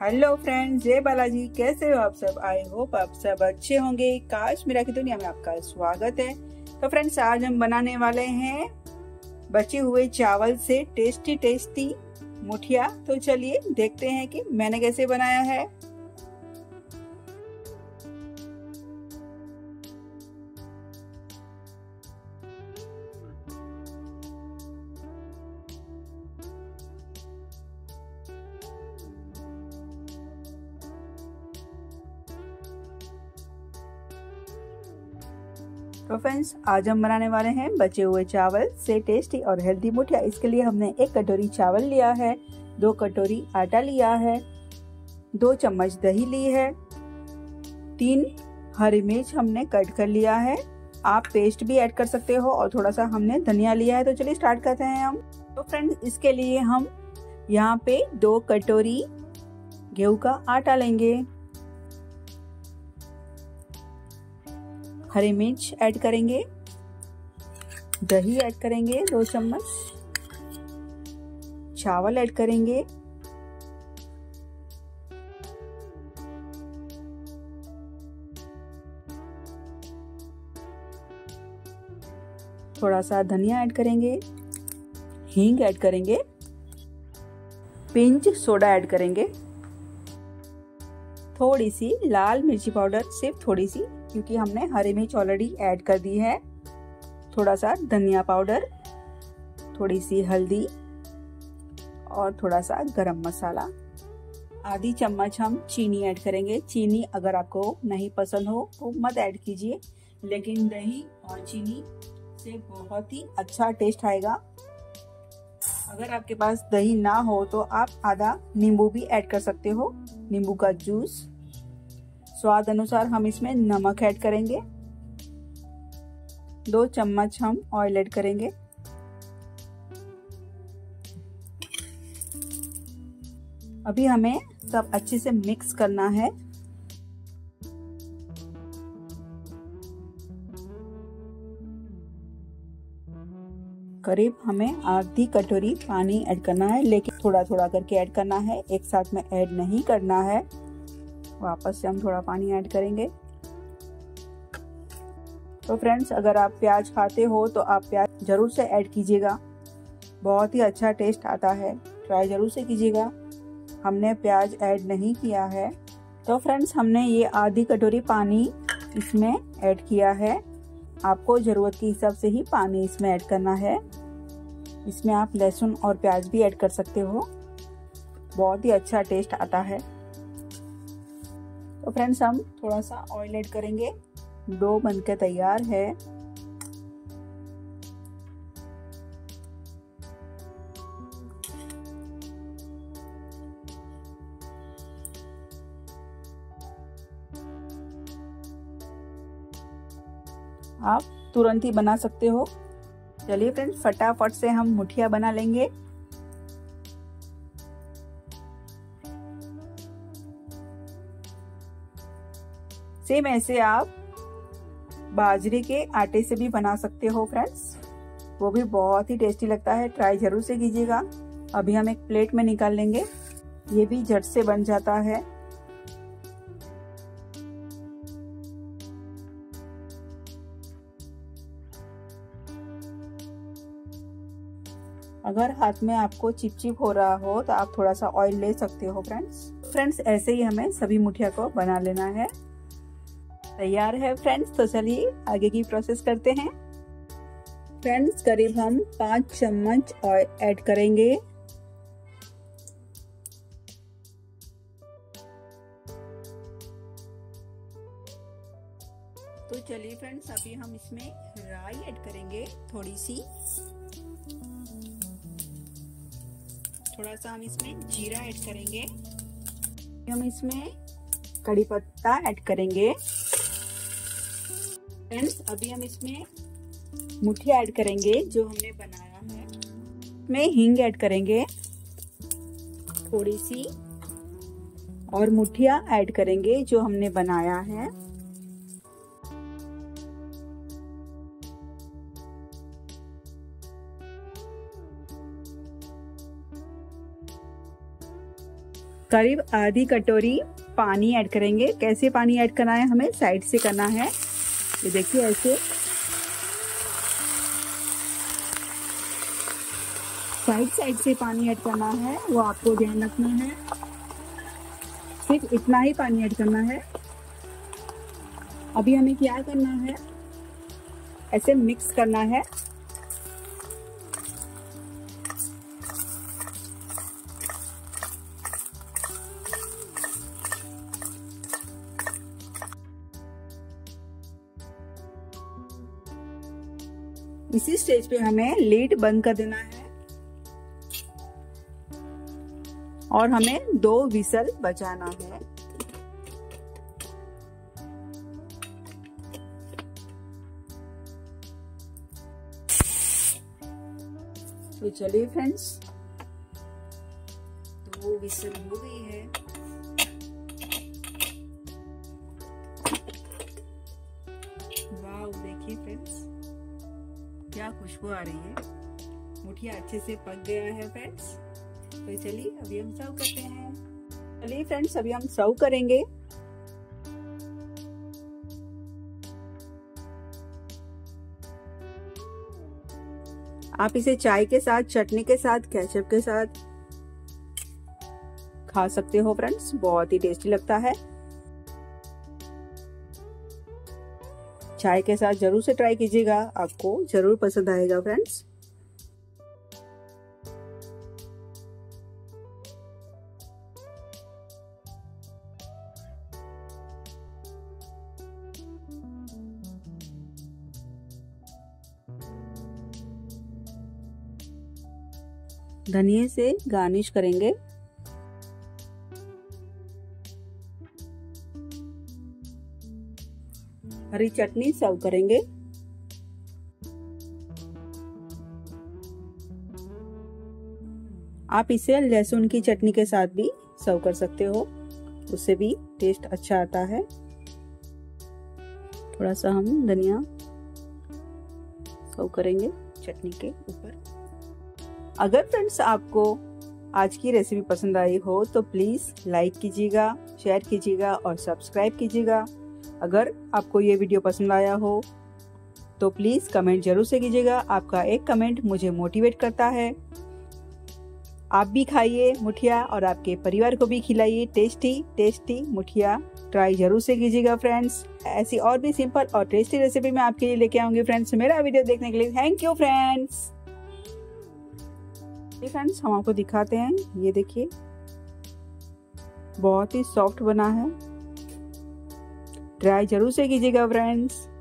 Hello friends, जय बालाजी। कैसे हो आप सब? आई होप आप सब अच्छे होंगे। काश मेरा की दुनिया में आपका स्वागत है। तो फ्रेंड्स, आज हम बनाने वाले हैं बचे हुए चावल से टेस्टी टेस्टी मुठिया। तो चलिए देखते हैं कि मैंने कैसे बनाया है। तो फ्रेंड्स, आज हम बनाने वाले हैं बचे हुए चावल से टेस्टी और हेल्दी मुठिया। इसके लिए हमने 1 कटोरी चावल लिया है, 2 कटोरी आटा लिया है, 2 चम्मच दही ली है, 3 हरी मिर्च हमने कट कर लिया है। आप पेस्ट भी ऐड कर सकते हो और थोड़ा सा हमने धनिया लिया है। तो चलिए स्टार्ट करते हैं हम। तो फ्रेंड्स, इसके लिए हम यहाँ पे 2 कटोरी गेहूं का आटा लेंगे, हरी मिर्च ऐड करेंगे, दही ऐड करेंगे 2 चम्मच, चावल ऐड करेंगे, थोड़ा सा धनिया ऐड करेंगे, हींग ऐड करेंगे, पिंच सोडा ऐड करेंगे, थोड़ी सी लाल मिर्ची पाउडर, सिर्फ थोड़ी सी, क्योंकि हमने हरी मिर्च ऑलरेडी ऐड कर दी है, थोड़ा सा धनिया पाउडर, थोड़ी सी हल्दी और थोड़ा सा गरम मसाला। आधी चम्मच हम चीनी ऐड करेंगे। चीनी अगर आपको नहीं पसंद हो तो मत ऐड कीजिए, लेकिन दही और चीनी से बहुत ही अच्छा टेस्ट आएगा। अगर आपके पास दही ना हो तो आप आधा नींबू भी ऐड कर सकते हो, नींबू का जूस। स्वाद अनुसार हम इसमें नमक ऐड करेंगे, 2 चम्मच हम ऑयल ऐड करेंगे। अभी हमें सब अच्छे से मिक्स करना है। करीब हमें आधी कटोरी पानी ऐड करना है, लेकिन थोड़ा थोड़ा करके ऐड करना है, एक साथ में ऐड नहीं करना है। वापस से हम थोड़ा पानी ऐड करेंगे। तो फ्रेंड्स, अगर आप प्याज खाते हो तो आप प्याज जरूर से ऐड कीजिएगा, बहुत ही अच्छा टेस्ट आता है, ट्राई जरूर से कीजिएगा। हमने प्याज ऐड नहीं किया है। तो फ्रेंड्स, हमने ये आधी कटोरी पानी इसमें ऐड किया है। आपको ज़रूरत के हिसाब से ही पानी इसमें ऐड करना है। इसमें आप लहसुन और प्याज भी ऐड कर सकते हो, बहुत ही अच्छा टेस्ट आता है। तो फ्रेंड्स, हम थोड़ा सा ऑयल ऐड करेंगे। डो बनकर तैयार है। आप तुरंत ही बना सकते हो। चलिए फ्रेंड्स, फटाफट से हम मुठिया बना लेंगे। सेम ऐसे आप बाजरे के आटे से भी बना सकते हो फ्रेंड्स, वो भी बहुत ही टेस्टी लगता है, ट्राई जरूर से कीजिएगा। अभी हम एक प्लेट में निकाल लेंगे, ये भी झट से बन जाता है। अगर हाथ में आपको चिपचिप हो रहा हो तो आप थोड़ा सा ऑयल ले सकते हो फ्रेंड्स, ऐसे ही हमें सभी मुठिया को बना लेना है। तैयार है फ्रेंड्स, तो चलिए आगे की प्रोसेस करते हैं। फ्रेंड्स, करीब हम 5 चम्मच ऑयल ऐड करेंगे। तो चलिए फ्रेंड्स, अभी हम इसमें राई ऐड करेंगे, थोड़ी सी, थोड़ा सा हम इसमें जीरा ऐड करेंगे, हम इसमें कड़ी पत्ता ऐड करेंगे। फ्रेंड्स, अभी हम इसमें मुठिया ऐड करेंगे जो हमने बनाया है। इसमें हींग ऐड करेंगे थोड़ी सी, और मुठिया ऐड करेंगे जो हमने बनाया है। करीब आधी कटोरी पानी ऐड करेंगे। कैसे पानी ऐड करना है, हमें साइड से करना है। ये देखिए ऐसे साइड से पानी ऐड करना है, वो आपको ध्यान रखना है। सिर्फ इतना ही पानी ऐड करना है। अभी हमें क्या करना है, ऐसे मिक्स करना है। इसी स्टेज पे हमें लीड बंद कर देना है और हमें 2 विसल बजाना है। तो चलिए फ्रेंड्स, 2 विसल हो गई है। वाह, देखिए फ्रेंड्स क्या खुशबू आ रही है। मुठिया अच्छे से पक गया है फ्रेंड्स। तो चलिए अभी हम सर्व करते हैं। चलिए फ्रेंड्स, अभी हम सर्व करेंगे। आप इसे चाय के साथ, चटनी के साथ, केचप के साथ खा सकते हो फ्रेंड्स, बहुत ही टेस्टी लगता है। चाय के साथ जरूर से ट्राई कीजिएगा, आपको जरूर पसंद आएगा फ्रेंड्स। धनिये से गार्निश करेंगे। हरी चटनी सर्व करेंगे। आप इसे लहसुन की चटनी के साथ भी सर्व कर सकते हो, उससे भी टेस्ट अच्छा आता है। थोड़ा सा हम धनिया सर्व करेंगे चटनी के ऊपर। अगर फ्रेंड्स आपको आज की रेसिपी पसंद आई हो तो प्लीज लाइक कीजिएगा, शेयर कीजिएगा और सब्सक्राइब कीजिएगा। अगर आपको ये वीडियो पसंद आया हो तो प्लीज कमेंट जरूर से कीजिएगा। आपका एक कमेंट मुझे मोटिवेट करता है। आप भी खाइए मुठिया और आपके परिवार को भी खिलाइए टेस्टी मुठिया। ट्राई जरूर से कीजिएगा फ्रेंड्स। ऐसी और भी सिंपल और टेस्टी रेसिपी मैं आपके लिए लेके आऊंगी फ्रेंड्स। मेरा वीडियो देखने के लिए थैंक यू फ्रेंड्स। फ्रेंड्स, हम आपको दिखाते हैं, ये देखिए बहुत ही सॉफ्ट बना है। ट्राई जरूर से कीजिएगा फ्रेंड्स।